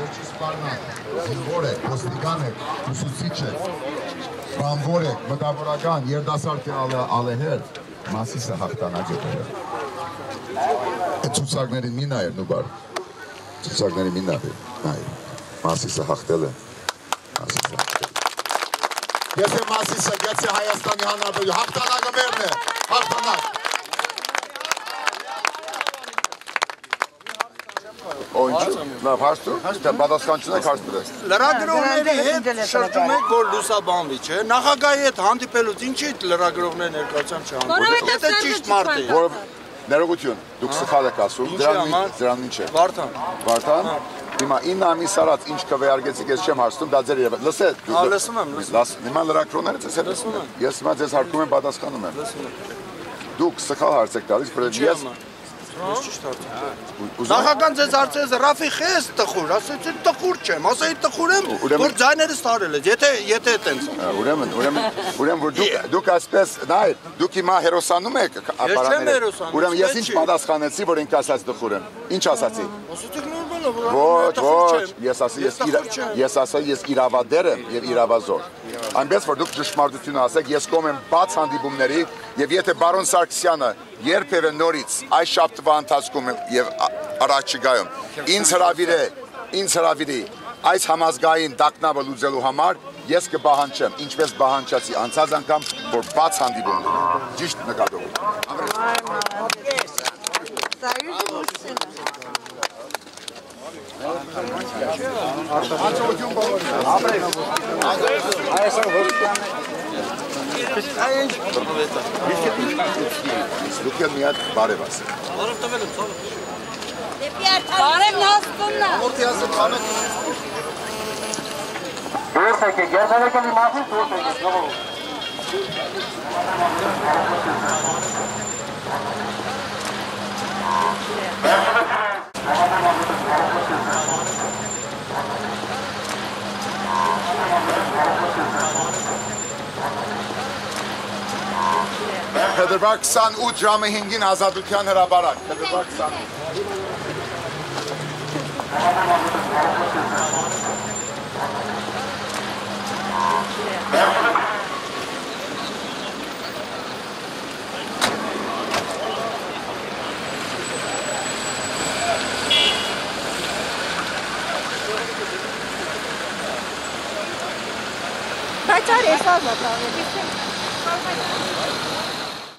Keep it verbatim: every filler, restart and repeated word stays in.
Վերջի սպառնակ, զինվոր եք, ոստիկան եք, ուսուցիչ եք, բանվոր եք, մտավորական, երդասարդ ալեհեր, Մասիսը հաղթանակ է բերել։ Այդ ցուցակներին մի նայր, նուբար, ցուցակների մի նայր, Մասիսը հաղթել է, Մասիսը հաղթել է։ Եթե Մասիսը գեցե Հայաստանի Հանրապետություն, հաղթանակը մերն է, հաղթանակ։ Օ, ինչու՞, լավ, հարցու, պատասխանություն եք հարցրել։ Լրագրողների հետ շրջում եք, որ լուսաբանվի, չէ։ Նախագահի հետ հանդիպելուց ինչի լրագրողներ ներկայացան չհանդիպել։ Եթե ճիշտ մարդ է։ Որը ներողություն, դուք սխալ եք ասում, դրան ինչ է։ Վարդան։ Վարդան։ Հիմա ինը ամիս առաջ ինչ քվեարկեցիք, ես չեմ հարցնում, դա ձեր երևա։ Լսեք։ Հա, լսում եմ, լսում եմ։ Հիմա լրագրողները ձեզ հետ լսում են։ Ես հիմա ձեզ հարկում եմ, պատասխանում եմ։ Լսում եմ։ Դուք սխալ հարց եք տալիս, բայց ես Ես ճիշտ հարց։ Նախագահան ձեզ հարցրեց Ռաֆիղ ես տխուր, ասեցի տխուր չեմ, ասեի տխուր եմ, որ ձայներս տարել ես, եթե եթե այտենց։ Ուրեմն, ուրեմն, ուրեմն որ դուք դուք ասպես, նայ, դուք հիմա հերոսանում եք ապարատները։ Ուրեմն ես ինչ պատասխանեցի, որ ինք ասած տխուր եմ։ Ինչ ասացի։ Ասեցիք նորմալ է, որ Ոչ, ոչ, ես ասի ես ես ասա ես իրավադեր եմ եւ իրավազոր։ Այնպես որ դուք ճշմարտությունը ասեք, ես կողմ եմ բաց հանդիպումների եւ եթե բարոն Սարգսյանը երբևէ նորից այս շաբթվա ընթացքում եւ առաջիկայում ինձ հրավիրե, ինձ հրավիրի այս համազգային տակնավը լուծելու համար, ես կբահանջեմ, ինչպես բահանջացի անցած անգամ, որ բաց հանդիպում ճիշտ նկատողում։ Դուք եք միած բարև ասեք։ Բարև տվել եմ, ցավը։ Բարև նաստուննա։ Որտի ասեք խանեք։ Դուրս եկեք, երբևէ իմացի դուրս եկեք, ժողով։ Փետրվար քսանութ ժամը հինգին ազատության հրապարակ։ Փետրվար քսանութ։ Բայց արի ես ազատ ավելի։